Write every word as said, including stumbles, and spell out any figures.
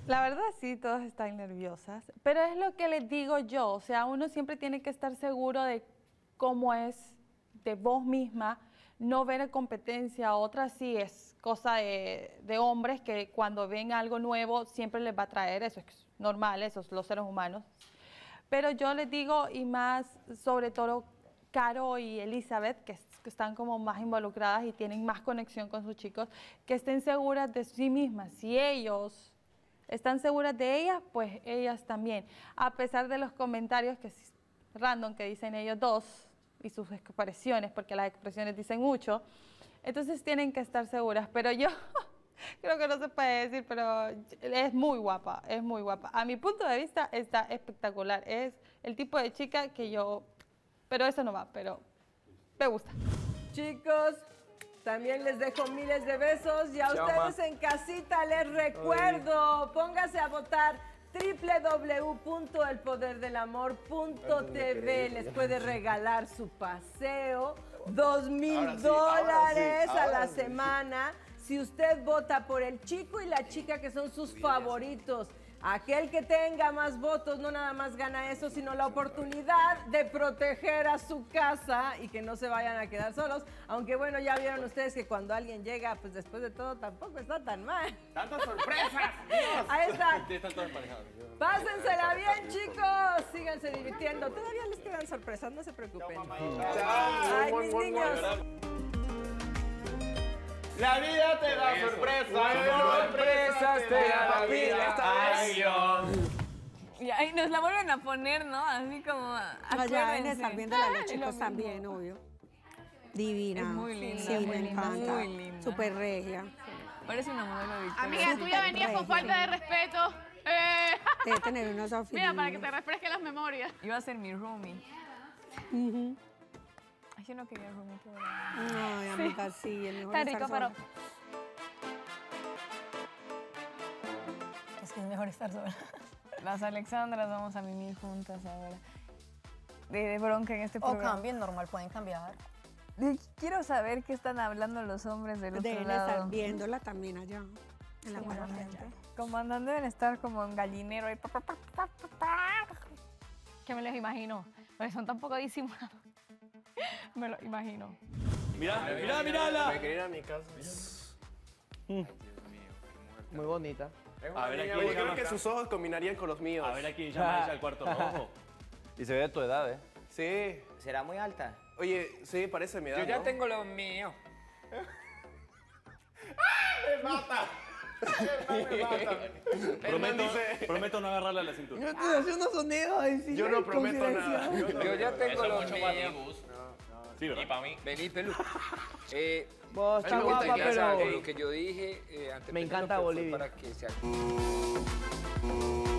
La verdad sí, todas están nerviosas, pero es lo que les digo yo, o sea, uno siempre tiene que estar seguro de cómo es de vos misma, no ver competencia, otra sí es cosa de, de hombres que cuando ven algo nuevo siempre les va a traer, eso es normal, eso es los seres humanos. Pero yo les digo, y más sobre todo Caro y Elizabeth, que, que están como más involucradas y tienen más conexión con sus chicos, que estén seguras de sí mismas, si ellos están seguras de ellas, pues ellas también. A pesar de los comentarios que random que dicen ellos dos y sus expresiones, porque las expresiones dicen mucho, entonces tienen que estar seguras. Pero yo creo que no se puede decir, pero es muy guapa, es muy guapa. A mi punto de vista está espectacular. Es el tipo de chica que yo, pero eso no va, pero me gusta. Chicos, también les dejo miles de besos y a Chao, ustedes ma. en casita les recuerdo, póngase a votar doble u doble u doble u punto el poder del amor punto t v. Les puede regalar su paseo, dos mil dólares a la semana. Si usted vota por el chico y la chica que son sus favoritos. Aquel que tenga más votos no nada más gana eso, sino la oportunidad de proteger a su casa y que no se vayan a quedar solos. Aunque bueno, ya vieron ustedes que cuando alguien llega, pues después de todo tampoco está tan mal. ¡Tantas sorpresas! Ahí está. Están todos emparejados. Pásensela bien, chicos. Síganse divirtiendo. Todavía les quedan sorpresas, no se preocupen. Ay, mis niños. La vida te da sorpresas, sorpresas te da la vida. Ay, Dios. Y ahí nos la vuelven a poner, ¿no? Así como. Allá deben estar viendo a los chicos también, obvio. Divina. Es muy linda. Sí, muy me linda, encanta. Muy linda. Súper regia. Parece una modelo de Amiga, tú ya venías con falta de respeto. Eh. Debe tener unos outfits. Mira, para que te refresquen las memorias. Iba a ser mi roomie. Uh-huh. Ay, yo no quería roomie. Qué Ay, amiga, sí, el mejor Está rico, estar pero... sola. Es que es mejor estar sola. Las Alexandras vamos a mimir juntas ahora. De, de bronca en este O programa. cambien, normal, pueden cambiar. Quiero saber qué están hablando los hombres del otro Deben lado. estar viéndola también allá, en la parte de allá. Como andan, deben estar como en gallinero ahí. Que me los imagino. Porque son tan poco disimulados. Me lo imagino. Mira, mira, mírala. Me quería ir a mi casa. Muy bonita. A ver aquí. Yo creo que sus ojos combinarían con los míos. A ver aquí, llama ella al cuarto rojo. Y se ve de tu edad, ¿eh? Sí. ¿Será muy alta? Oye, sí, parece mi edad, Yo ya ¿no? tengo lo mío. ¡Me mata! ¡Me mata! Prometo, prometo no agarrarle a la cintura. Yo estoy haciendo sonidos así. Yo no prometo nada. Yo, yo ya tengo lo mío. Sí, ¿verdad? Y para mí. Vení, Pelu. Eh, Vos, está algo que guapa, tengas algo, pero... lo que yo dije eh, antes Me de encanta Pelu, Bolivia. para que se